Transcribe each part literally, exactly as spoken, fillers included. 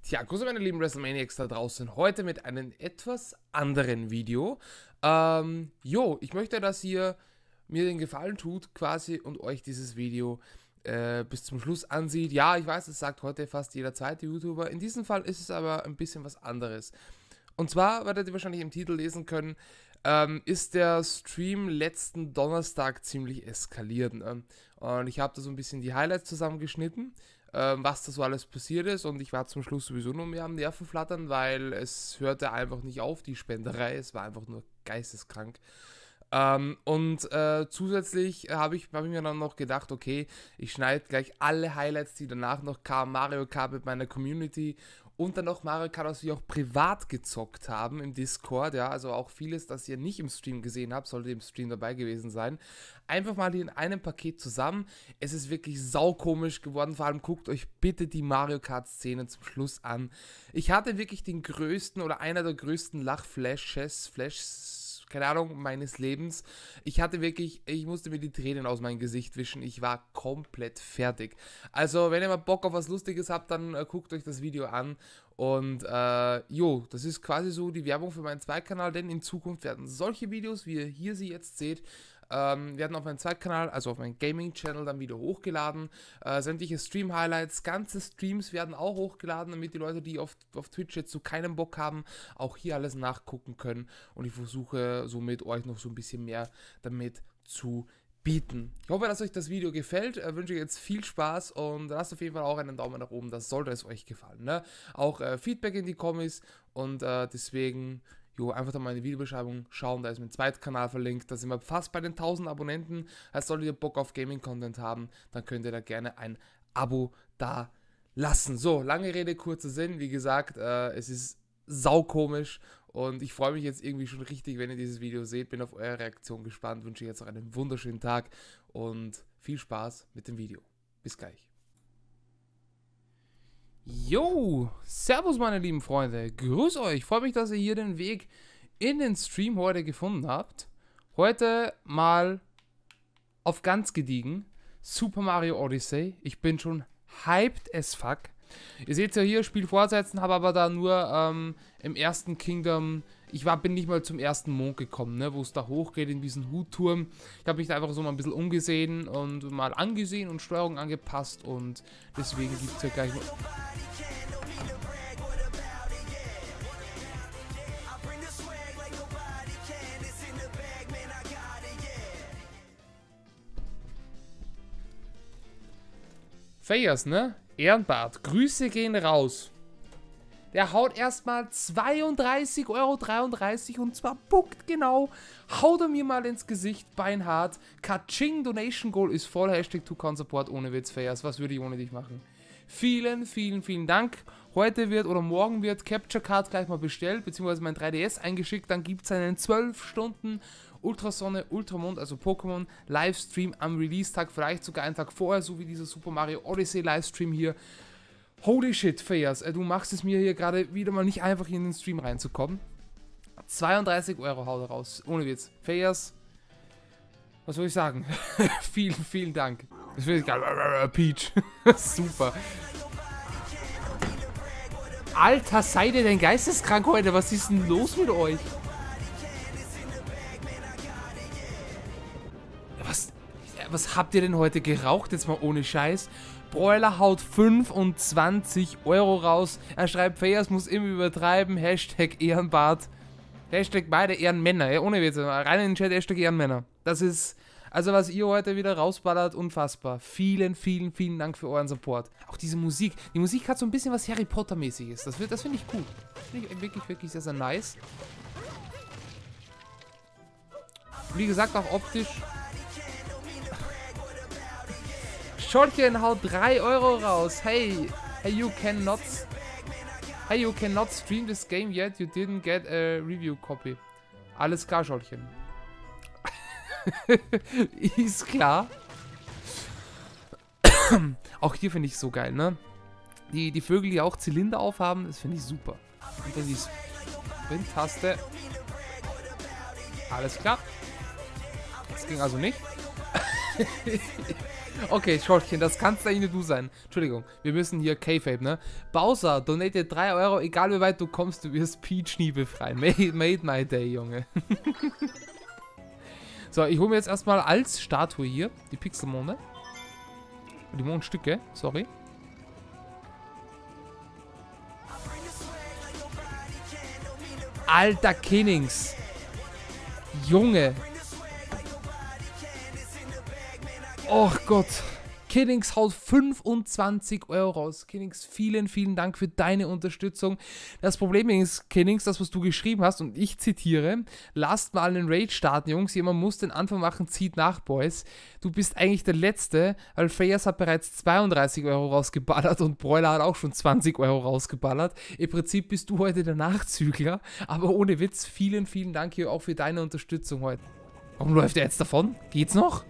Tja, grüße meine lieben WrestleManiacs da draußen, heute mit einem etwas anderen Video. Ähm, jo, ich möchte, dass ihr mir den Gefallen tut quasi und euch dieses Video äh, bis zum Schluss ansieht. Ja, ich weiß, es sagt heute fast jeder zweite YouTuber, in diesem Fall ist es aber ein bisschen was anderes. Und zwar, werdet ihr wahrscheinlich im Titel lesen können, ähm, ist der Stream letzten Donnerstag ziemlich eskaliert. Ne? Und ich habe da so ein bisschen die Highlights zusammengeschnitten, ähm, was da so alles passiert ist. Und ich war zum Schluss sowieso nur mehr am Nervenflattern, weil es hörte einfach nicht auf, die Spenderei. Es war einfach nur geisteskrank. Ähm, und äh, zusätzlich habe ich, hab ich mir dann noch gedacht, okay, ich schneide gleich alle Highlights, die danach noch kamen, Mario Kart mit meiner Community und dann noch Mario Kart, was wir auch privat gezockt haben im Discord, ja, also auch vieles, das ihr nicht im Stream gesehen habt, sollte im Stream dabei gewesen sein. Einfach mal hier in einem Paket zusammen. Es ist wirklich saukomisch geworden, vor allem guckt euch bitte die Mario Kart Szene zum Schluss an. Ich hatte wirklich den größten oder einer der größten Lachflashes, Flashs, keine Ahnung, meines Lebens. Ich hatte wirklich, ich musste mir die Tränen aus meinem Gesicht wischen. Ich war komplett fertig. Also, wenn ihr mal Bock auf was Lustiges habt, dann äh, guckt euch das Video an. Und, äh, jo, das ist quasi so die Werbung für meinen Zweitkanal, denn in Zukunft werden solche Videos, wie ihr hier sie jetzt seht, Ähm, werden auf meinem Zweitkanal, also auf meinem Gaming-Channel dann wieder hochgeladen. Äh, sämtliche Stream-Highlights, ganze Streams werden auch hochgeladen, damit die Leute, die auf, auf Twitch jetzt so keinen Bock haben, auch hier alles nachgucken können. Und ich versuche somit euch noch so ein bisschen mehr damit zu bieten. Ich hoffe, dass euch das Video gefällt. Ich wünsche jetzt viel Spaß und lasst auf jeden Fall auch einen Daumen nach oben, das sollte es euch gefallen. Ne? Auch äh, Feedback in die Kommis und äh, deswegen... Jo, einfach da mal in die Videobeschreibung schauen, da ist mein Zweitkanal verlinkt, da sind wir fast bei den tausend Abonnenten. Also solltet ihr Bock auf Gaming-Content haben, dann könnt ihr da gerne ein Abo da lassen. So, lange Rede, kurzer Sinn, wie gesagt, äh, es ist saukomisch und ich freue mich jetzt irgendwie schon richtig, wenn ihr dieses Video seht, bin auf eure Reaktion gespannt, wünsche jetzt noch einen wunderschönen Tag und viel Spaß mit dem Video. Bis gleich. Yo, servus meine lieben Freunde, grüß euch, freue mich, dass ihr hier den Weg in den Stream heute gefunden habt. Heute mal auf ganz gediegen, Super Mario Odyssey, ich bin schon hyped as fuck. Ihr seht ja hier, Spiel fortsetzen, habe aber da nur ähm, im ersten Kingdom, ich war, bin nicht mal zum ersten Mond gekommen, ne, wo es da hochgeht in diesen Hutturm. Ich habe mich da einfach so mal ein bisschen umgesehen und mal angesehen und Steuerung angepasst und deswegen gibt es ja gleich mal... Fayers, ne? Ehrenbart. Grüße gehen raus. Der haut erstmal zweiunddreißig Euro dreiunddreißig und zwar punktgenau. Haut er mir mal ins Gesicht, beinhart. Kaching, Donation Goal ist voll. Hashtag Tukan-Support, ohne Witz, Fayers. Was würde ich ohne dich machen? Vielen, vielen, vielen Dank. Heute wird oder morgen wird Capture Card gleich mal bestellt, beziehungsweise mein drei D S eingeschickt. Dann gibt es einen zwölf Stunden Ultrasonne, Ultramond, also Pokémon Livestream am Release-Tag, vielleicht sogar einen Tag vorher, so wie dieser Super Mario Odyssey Livestream hier. Holy shit, Fayers, du machst es mir hier gerade wieder mal nicht einfach in den Stream reinzukommen. zweiunddreißig Euro haut er raus, ohne Witz. Fayers, was soll ich sagen? vielen, vielen Dank. Das finde ich geil. Peach. Super. Alter, seid ihr denn geisteskrank heute? Was ist denn los mit euch? Was, was habt ihr denn heute geraucht? Jetzt mal ohne Scheiß. Broiler haut fünfundzwanzig Euro raus. Er schreibt, Fayers muss immer übertreiben. Hashtag Ehrenbart. Hashtag beide Ehrenmänner. Ja, ohne Witz. Rein in den Chat, Hashtag Ehrenmänner. Das ist, also was ihr heute wieder rausballert, unfassbar. Vielen, vielen, vielen Dank für euren Support. Auch diese Musik. Die Musik hat so ein bisschen was Harry Potter-mäßiges. Das, das finde ich gut. Das finde ich wirklich, wirklich sehr, sehr nice. Wie gesagt, auch optisch. Schottchen haut drei Euro raus. Hey, hey, you cannot, hey, you cannot stream this game yet. You didn't get a review copy. Alles klar, Schottchen. Ist klar. Auch hier finde ich so geil, ne? Die, die Vögel, die auch Zylinder aufhaben, das finde ich super. Und dann die Sprint-Taste. Alles klar. Das ging also nicht. Okay, Schottchen, das kannst eigentlich nur du sein. Entschuldigung, wir müssen hier K-Fape, ne? Bowser, donate drei Euro, egal wie weit du kommst, du wirst Peach nie befreien. Made, made my day, Junge. So, ich hole mir jetzt erstmal als Statue hier die Pixelmonde. Die Mondstücke, sorry. Alter Kinnings. Junge. Oh Gott. Kinnings haut fünfundzwanzig Euro raus. Kinnings, vielen, vielen Dank für deine Unterstützung. Das Problem ist, Kinnings, das, was du geschrieben hast, und ich zitiere, lasst mal einen Raid starten, Jungs. Jemand muss den Anfang machen, zieht nach, Boys. Du bist eigentlich der Letzte, weil Freyas hat bereits zweiunddreißig Euro rausgeballert und Broiler hat auch schon zwanzig Euro rausgeballert. Im Prinzip bist du heute der Nachzügler, aber ohne Witz, vielen, vielen Dank hier auch für deine Unterstützung heute. Warum läuft er jetzt davon? Geht's noch?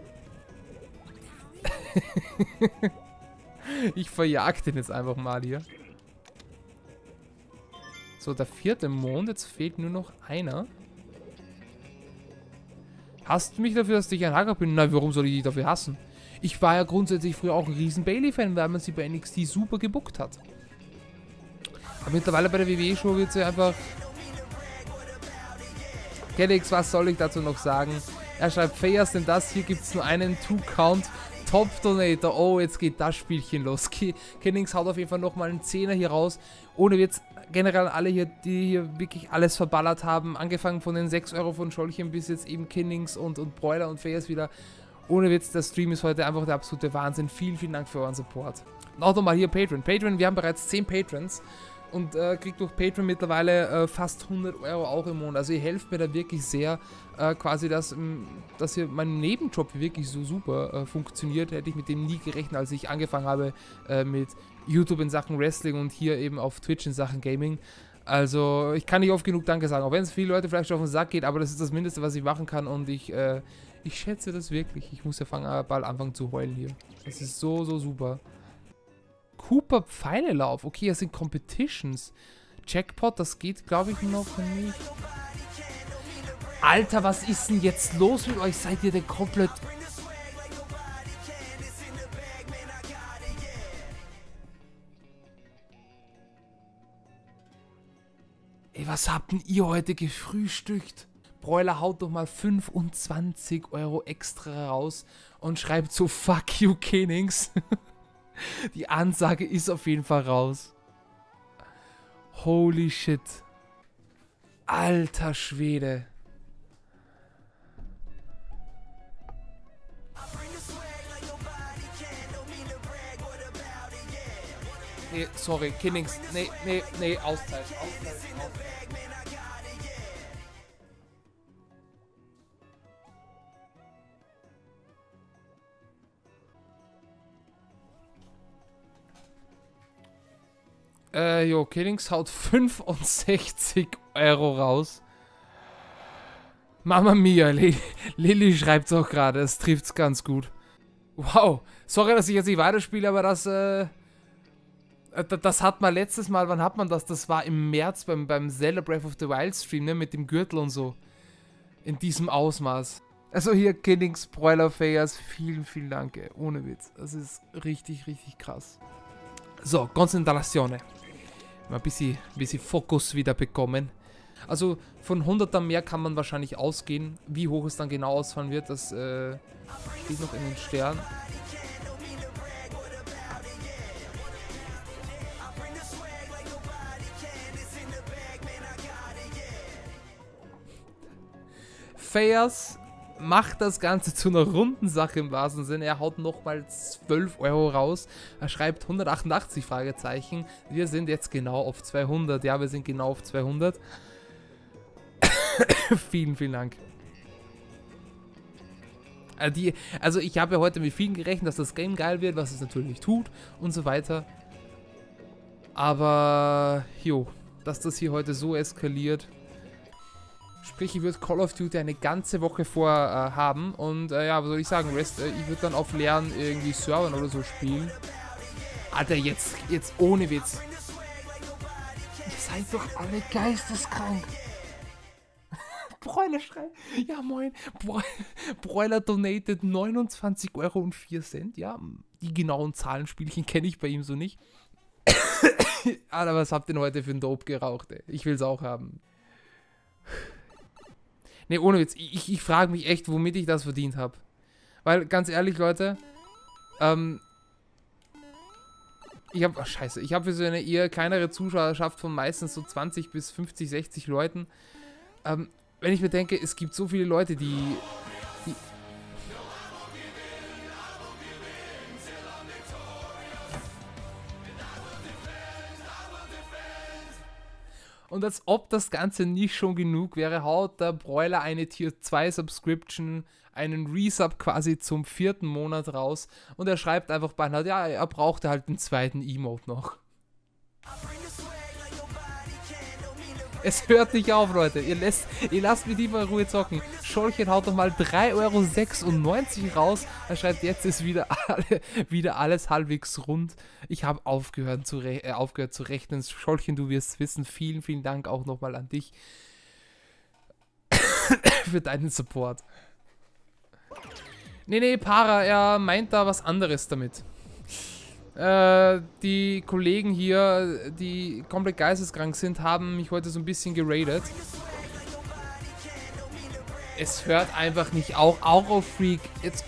Ich verjag den jetzt einfach mal hier. So, der vierte Mond. Jetzt fehlt nur noch einer. Hasst du mich dafür, dass ich ein Hacker bin? Nein, warum soll ich dich dafür hassen? Ich war ja grundsätzlich früher auch ein riesen Bailey-Fan, weil man sie bei N X T super gebuckt hat. Aber mittlerweile bei der W W E-Show wird sie einfach... Kelix, was soll ich dazu noch sagen? Er schreibt, Fayers, denn das hier gibt es nur einen Two-Count. Top-Donator. Oh, jetzt geht das Spielchen los. Kennings haut auf jeden Fall nochmal einen Zehner hier raus. Ohne Witz, generell alle hier, die hier wirklich alles verballert haben. Angefangen von den sechs Euro von Scholchen bis jetzt eben Kennings und, und Broiler und Fayers wieder. Ohne Witz, der Stream ist heute einfach der absolute Wahnsinn. Vielen, vielen Dank für euren Support. Und auch nochmal hier Patreon. Patreon, wir haben bereits zehn Patrons. Und äh, kriegt durch Patreon mittlerweile äh, fast hundert Euro auch im Monat. Also ihr helft mir da wirklich sehr, äh, quasi, dass, ähm, dass hier mein Nebenjob wirklich so super äh, funktioniert. Hätte ich mit dem nie gerechnet, als ich angefangen habe äh, mit YouTube in Sachen Wrestling und hier eben auf Twitch in Sachen Gaming. Also ich kann nicht oft genug Danke sagen, auch wenn es viele Leute vielleicht schon auf den Sack geht, aber das ist das Mindeste, was ich machen kann und ich, äh, ich schätze das wirklich. Ich muss ja fangen, bald anfangen zu heulen hier. Das ist so, so super. Cooper Pfeilelauf. Okay, das sind Competitions. Jackpot, das geht, glaube ich, noch nicht. Alter, was ist denn jetzt los mit euch? Seid ihr denn komplett... Ey, was habt denn ihr heute gefrühstückt? Broiler haut doch mal fünfundzwanzig Euro extra raus und schreibt so, fuck you, Kennings. Die Ansage ist auf jeden Fall raus. Holy shit. Alter Schwede. Nee, sorry, Kennings. Nee, nee, nee, Auszeit. Auszeit, Auszeit. Äh, jo, Killings haut fünfundsechzig Euro raus. Mama mia, Lilly, Lilly schreibt es auch gerade, es trifft es ganz gut. Wow, sorry, dass ich jetzt nicht weiterspiele, aber das, äh, das hat man letztes Mal, wann hat man das? Das war im März beim, beim Zelda Breath of the Wild Stream, ne, mit dem Gürtel und so. In diesem Ausmaß. Also hier, Killings, Broiler Fayers, vielen, vielen Dank, ey. Ohne Witz. Das ist richtig, richtig krass. So, Konzentrazione. Mal ein bisschen, ein bisschen Fokus wieder bekommen. Also von hunderter mehr kann man wahrscheinlich ausgehen. Wie hoch es dann genau ausfallen wird, das äh, steht noch in den Sternen. Fayers macht das Ganze zu einer runden Sache im wahrsten Sinne. Er haut nochmal zwölf Euro raus. Er schreibt hundertachtundachtzig Fragezeichen. Wir sind jetzt genau auf zweihundert. Ja, wir sind genau auf zweihundert. Vielen, vielen Dank. Also, die, also ich habe ja heute mit vielen gerechnet, dass das Game geil wird, was es natürlich tut und so weiter. Aber, jo, dass das hier heute so eskaliert. Sprich, ich würde Call of Duty eine ganze Woche vor äh, haben und äh, ja, was soll ich sagen, Rest, äh, ich würde dann auf leeren irgendwie Servern oder so spielen. Alter, jetzt, jetzt ohne Witz. Ihr seid doch alle geisteskrank. Broiler schreibt. Ja, moin. Bro Broiler donated neunundzwanzig Euro und vier Cent. Ja, die genauen Zahlenspielchen kenne ich bei ihm so nicht. Alter, was habt ihr denn heute für ein Dope geraucht, ey? Ich will's auch haben. Ne, ohne Witz. Ich, ich frage mich echt, womit ich das verdient habe. Weil, ganz ehrlich, Leute, ähm, ich habe, scheiße, ich habe für so eine eher kleinere Zuschauerschaft von meistens so zwanzig bis fünfzig, sechzig Leuten. Ähm, wenn ich mir denke, es gibt so viele Leute, die, die und als ob das Ganze nicht schon genug wäre, haut der Broiler eine Tier zwei Subscription, einen Resub quasi zum vierten Monat raus und er schreibt einfach beinahe, ja, er brauchte halt den zweiten Emote noch. Es hört nicht auf, Leute. Ihr, lässt, ihr lasst mich lieber in Ruhe zocken. Scholchen haut doch mal drei Euro sechsundneunzig raus. Er schreibt, jetzt ist wieder, alle, wieder alles halbwegs rund. Ich habe aufgehört zu, äh, aufgehört zu rechnen. Scholchen, du wirst wissen. Vielen, vielen Dank auch nochmal an dich für deinen Support. Nee, nee, Para, er meint da was anderes damit. Äh, die Kollegen hier, die komplett geisteskrank sind, haben mich heute so ein bisschen geradet. Es hört einfach nicht auf. Eurofreak. Jetzt,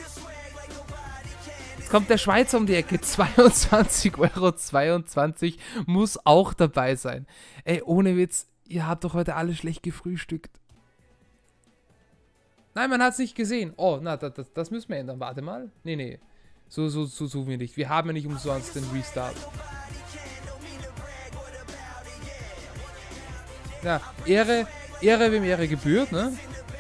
jetzt kommt der Schweizer um die Ecke. zweiundzwanzig Euro zweiundzwanzig muss auch dabei sein. Ey, ohne Witz, ihr habt doch heute alle schlecht gefrühstückt. Nein, man hat es nicht gesehen. Oh, na, das, das, das müssen wir ändern. Warte mal. Nee, nee. So, so, so suchen wir nicht. Wir haben ja nicht umsonst den Restart. Ja, Ehre, Ehre wem Ehre gebührt, ne?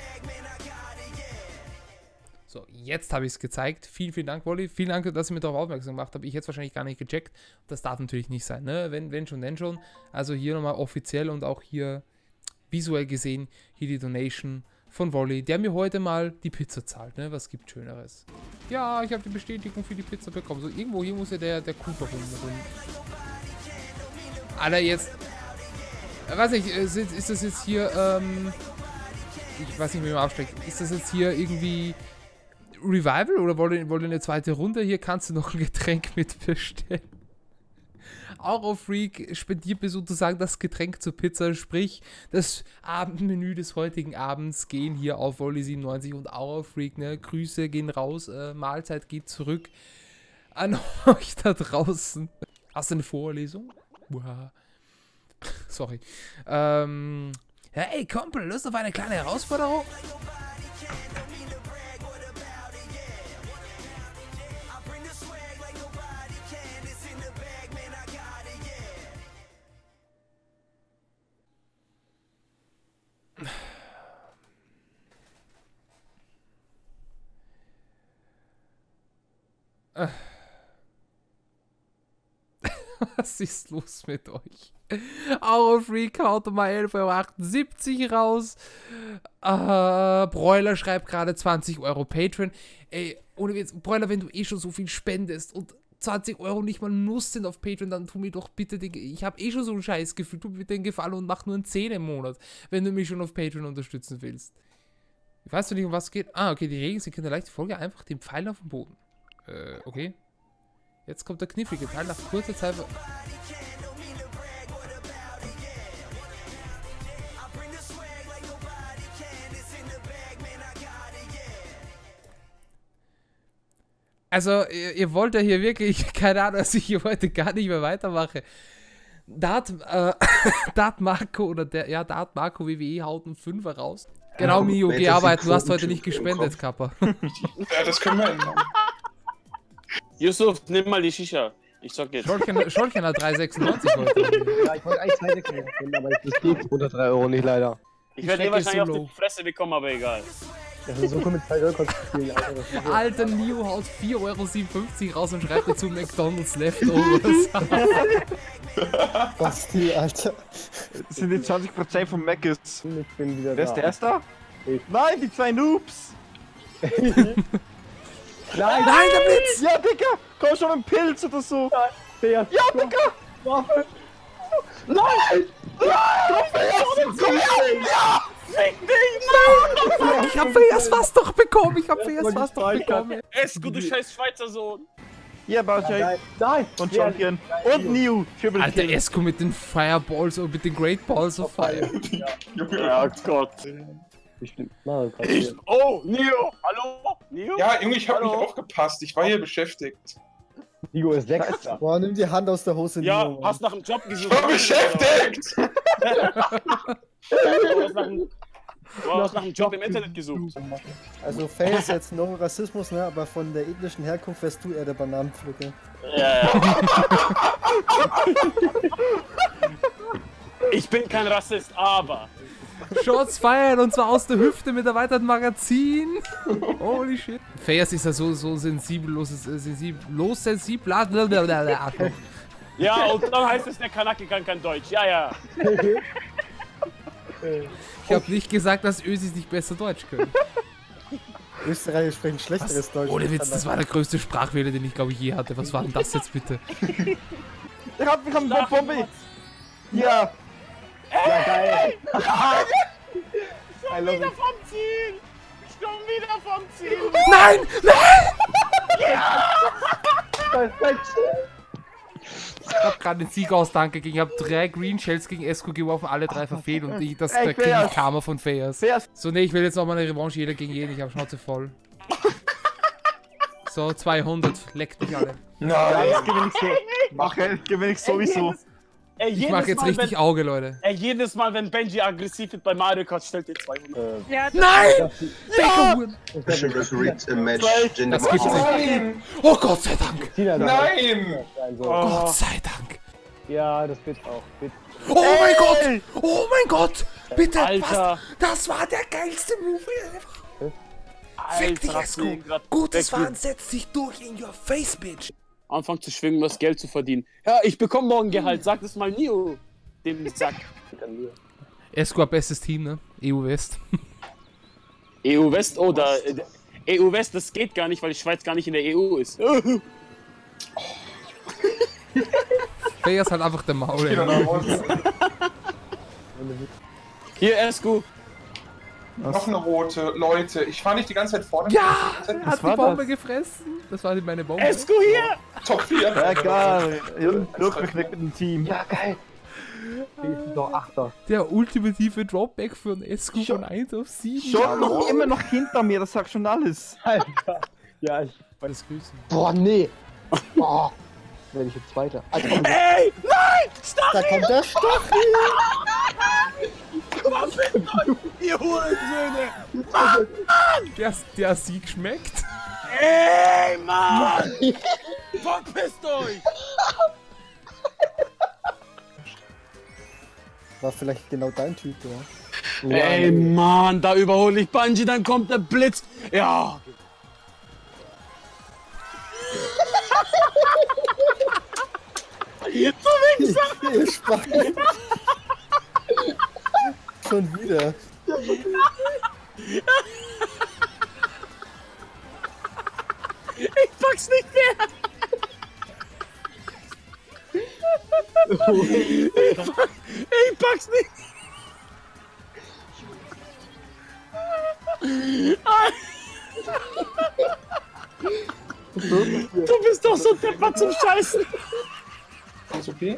So, jetzt habe ich es gezeigt. Vielen, vielen Dank, Wolli. Vielen Dank, dass ihr mir darauf aufmerksam gemacht habt. Ich hätte es wahrscheinlich gar nicht gecheckt. Das darf natürlich nicht sein, ne? Wenn, wenn schon, denn schon. Also hier nochmal offiziell und auch hier visuell gesehen, hier die Donation von Wolli, der mir heute mal die Pizza zahlt, ne? Was gibt Schöneres? Ja, ich habe die Bestätigung für die Pizza bekommen. So, irgendwo hier muss ja der, der Cooper rum. Alter, jetzt... Ich weiß nicht, ist, ist das jetzt hier, ähm... Ich weiß nicht, wie man absteckt. Ist das jetzt hier irgendwie Revival oder wollt ihr, wollt ihr eine zweite Runde? Hier kannst du noch ein Getränk mit bestellen. Eurofreak spendiert mir sozusagen das Getränk zur Pizza, sprich das Abendmenü des heutigen Abends gehen hier auf Wolli siebenundneunzig und Eurofreak, ne? Grüße gehen raus, äh, Mahlzeit geht zurück an euch da draußen. Hast du eine Vorlesung? Uah. Sorry. Ähm, hey Kumpel, Lust auf eine kleine Herausforderung? Was ist los mit euch? Eurofreak haut mal elf Euro achtundsiebzig raus. Äh, Broiler schreibt gerade zwanzig Euro Patreon. Ey, ohne Witz, Broiler, wenn du eh schon so viel spendest und zwanzig Euro nicht mal Nuss sind auf Patreon, dann tu mir doch bitte den... Ich habe eh schon so ein scheiß Gefühl. Tu mir bitte den Gefallen und mach nur einen zehn im Monat, wenn du mich schon auf Patreon unterstützen willst. Ich weiß nicht, um was es geht. Ah, okay, die Regeln sind keine leichte Folge. Einfach den Pfeil auf den Boden. Äh, okay. Jetzt kommt der knifflige Teil nach kurzer Zeit. Also, ihr, ihr wollt ja hier wirklich, keine Ahnung, dass ich hier heute gar nicht mehr weitermache. Dart, äh, Dart Marco oder der, ja, Dart Marco W W E haut einen Fünfer raus. Genau, ja, Mio, geh arbeiten, du hast heute nicht gespendet, Kappa. Ja, das können wir ändern. Yusuf, nimm mal die Shisha. Ich sag jetzt. Scholchen, Scholchen hat drei sechsundneunzig heute. Ja, ich wollte eigentlich zwei sechsundneunzig, aber das geht unter drei Euro nicht leider. Ich werde dir wahrscheinlich so auf die Fresse bekommen, aber egal. Das ist so cool mit zwei Records spielen, Alter. Alter, Neo haut vier Euro siebenundfünfzig raus und schreibt dazu McDonald's Leftovers. Basti, Alter. Das sind die zwanzig Prozent von Mc's. Ich bin wieder Wer ist da. der Erste? Ich. Nein, die zwei Noobs! Nein, Nein, der Blitz! Ja, Digga! Komm schon, ein Pilz oder so! der. Ja, Digga! Waffe. Nein! Nein! Komm her! Komm her! Ja! Fick dich, Mann! Ich hab Feas fast doch bekommen. Ich hab Feas fast doch bekommen. Esco, du scheiß Schweizer Sohn. Ja, Bauchei. Nein, nein. Und Champion. Und New. Triple Alter, Kill. Esco mit den Fireballs und mit den Great Balls of Fire. Ja, Gott. Bestimmt. Na, kannst Ich, du- oh, Neo, hallo? Neo? Ja, Junge, ich hab nicht Hallo? aufgepasst. Ich war hier beschäftigt. Nigo ist Sechster. Boah, nimm die Hand aus der Hose, Ja, Nigo, Mann. hast nach einem Job Ich gesucht. war beschäftigt! Du hast nach einem, du hast nach einem Job im Internet gesucht. Also Faye ist jetzt no Rassismus, ne? Aber von der ethnischen Herkunft wärst du eher der Bananenpflücker. Ja, ja. Ich bin kein Rassist, aber. Shots feiern und zwar aus der Hüfte mit erweitertem Magazin. Holy shit. Fayas ist ja so, so sensibelloses, äh, sensiblos, sensibel. blablabla. Ja, und dann heißt es, der Kanake kann kein Deutsch. Ja, ja. Ich habe nicht gesagt, dass Ösis nicht besser Deutsch können. Österreicher sprechen schlechteres Deutsch. Ohne Witz, das war der größte Sprachfehler, den ich glaube ich je hatte. Was war denn das jetzt bitte? Ich hab, ich hab eine Bombe. Ja. Ja, geil. Schon wieder vom Ziel. Schon wieder vom Ziel. Nein! Nein! Ich hab gerade den Sieg ausdanke gegen, ich hab drei Green Shells gegen Esco geworfen, alle drei verfehlt und ich, das, Ey, da krieg ich Fayas. Karma von Fayas. Fayas. So, ne, ich will jetzt nochmal eine Revanche, jeder gegen jeden, ich hab Schnauze voll. So, zweihundert, leckt mich alle. Ja, Nein. das gewinne ich so. Mach, ich gewinne ich sowieso. Ey, Ich jedes mach jetzt Mal, richtig wenn, Auge, Leute. ey, jedes Mal, wenn Benji aggressiv wird bei Mario Kart, stellt ihr zweihundert. Nein! Bakerhuren! Refereed a match. Das gibt's nicht. Nein! Oh Gott sei Dank! Tina, da Nein! also, Oh. Gott sei Dank! Ja, das wird auch. Wird. Oh mein Gott! Oh mein Gott! Bitte, Alter. was? Das war der geilste Move ever! Fick dich, Alter, Esco! Fliegen grad Gutes weg. Fahren setzt sich durch in your face, bitch! Anfangen zu schwingen, um das Geld zu verdienen. Ja, ich bekomme morgen Gehalt. Sag das mal Neo. Dem Sack. Esco, bestes Team, ne? E U West. E U West, oh, da. äh, E U West, das geht gar nicht, weil die Schweiz gar nicht in der E U ist. Fayas hat einfach der Maul, Wieder ey. nach Hause. Hier, Esco. Noch eine rote. Leute, ich fahre nicht die ganze Zeit vorne. Ja! Er hat die war Bombe das? gefressen. Das war meine Bombe. Esco hier! Top vier. Ja, geil. Wirklich mit dem Team. Ja, geil. Die ist doch Achter. Der ultimative Dropback von Esco Schon- von eins auf sieben. Schon noch immer noch hinter mir, das sagt schon alles. Alter. Ja, ich. Das Grüßen. Boah, nee. Boah. Werde ich jetzt Zweiter. Alter, komm, Ey! Nein! Stop! Da kommt der Stachel! Ihr Hurensöhne! Der, der Sieg schmeckt. Ey, Mann! Verpisst euch! War vielleicht genau dein Typ, ja. Ey, Mann, da überhole ich Bungie, dann kommt der Blitz. Ja! Ihr Spacken. Schon wieder. Ich pack's nicht mehr! Ich, pack, ich pack's nicht! Du bist doch so deppert zum Scheißen! Ist okay?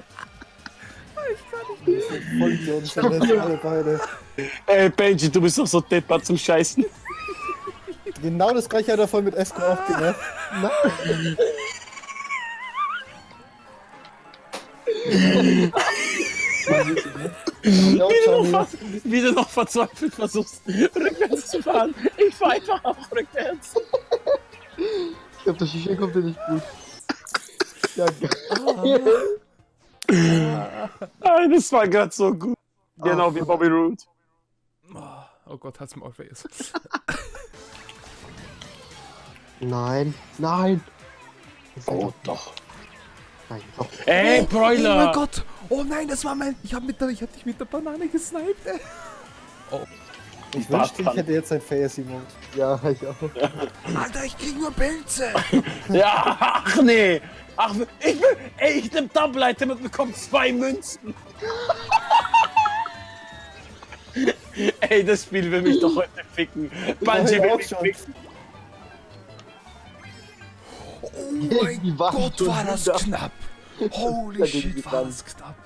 Vollidioten sind das alle beide. Ey, Benji, du bist doch so deppert zum Scheißen! Genau das gleiche hat er voll mit Esco auch gemacht. Nein. Ja, Wie du, Johnny. noch, wie du noch verzweifelt versuchst, rückwärts zu fahren. Ich fahr einfach auch rückwärts. ich glaube, das Shisha kommt dir nicht gut. Ja, Ah, das war gerade so gut. Genau wie Bobby Roode. Oh, oh Gott, hat's mir auch vergessen. nein, nein. Oh, doch. Nein, doch. Ey, Oh Broiler! mein Gott! Oh nein, das war mein. Ich hab, mit der, ich hab dich mit der Banane gesniped, ey. Ich wünschte, ich hätte jetzt ein Face-Emote. Ja, ich auch. Alter, ich krieg nur Pilze! Ja, ach nee! Ach, ich will. Ey, ich nehm Double Item und bekomme zwei Münzen! Ey, das Spiel will mich doch heute ficken. Bungie will mich ficken. Oh mein Die war Gott, schon war das wieder. knapp. Holy Dagegen shit, war gegangen. das knapp.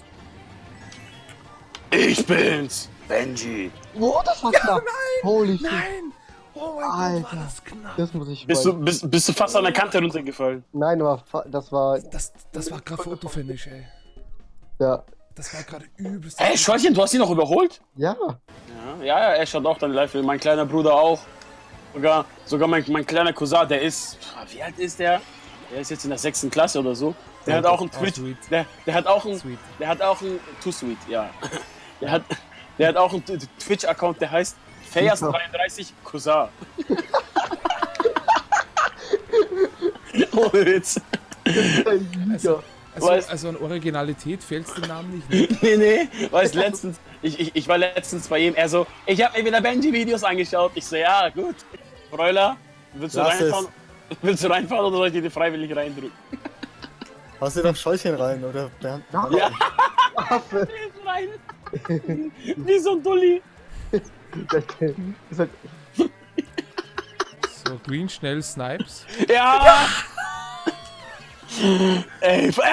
Ich bin's, Benji. Oh, das war knapp. Holy shit. Nein! Oh mein Gott, Alter. war das knapp. Das muss ich Bist du, bist, bist du fast an der Kante runtergefallen? Nein, aber fa- das war. Das, das war gerade Fotofinish, ey. Ja. Das war gerade übelst. Hey, Schäufchen, du hast ihn noch überholt? Ja. Ja, ja, er schaut auch dann live. Mein kleiner Bruder auch. Sogar, sogar mein, mein kleiner Cousin, der ist. Wie alt ist der? Der ist jetzt in der sechsten Klasse oder so. Der hat auch einen Oh, Twitch. sweet. Der, der hat auch einen. Sweet. Der hat auch einen. Too sweet, ja. Der hat, der hat auch einen Twitch-Account, der heißt Fayas dreiunddreißig Cousin. Ohne Witz. Also, also, Weißt- also an Originalität fehlt es dem Namen nicht. Ne? Nee, nee, weißt letztens, ich, ich, ich war letztens bei ihm, er so, ich hab mir wieder Benji-Videos angeschaut. Ich so, ja, gut. Bräuler, willst du Lass reinfahren? Willst du reinfahren oder soll ich dir die freiwillig reindrücken? Hast du doch Schäuchchen rein, oder Bernd? Ja. rein. Wie so ein Dulli. Das hat, So, Green, schnell, Snipes. Ja. Ey, f-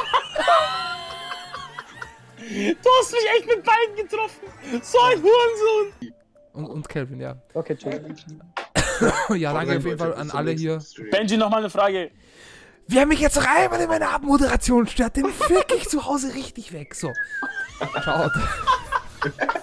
du hast mich echt mit beiden getroffen. So ein Hurensohn. Und, und Kelvin, ja. Okay, chill. Ja, danke auf jeden Fall an alle hier. Benji, noch mal eine Frage. Wer mich jetzt noch einmal in meiner Abmoderation stört, den fick ich zu Hause richtig weg. So. Ciao.